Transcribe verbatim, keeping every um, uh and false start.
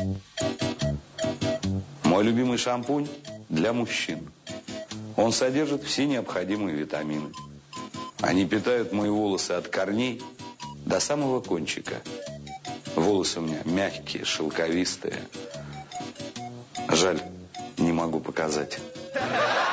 Мой любимый шампунь для мужчин. Он содержит все необходимые витамины. Они питают мои волосы от корней до самого кончика. Волосы у меня мягкие, шелковистые. Жаль, не могу показать.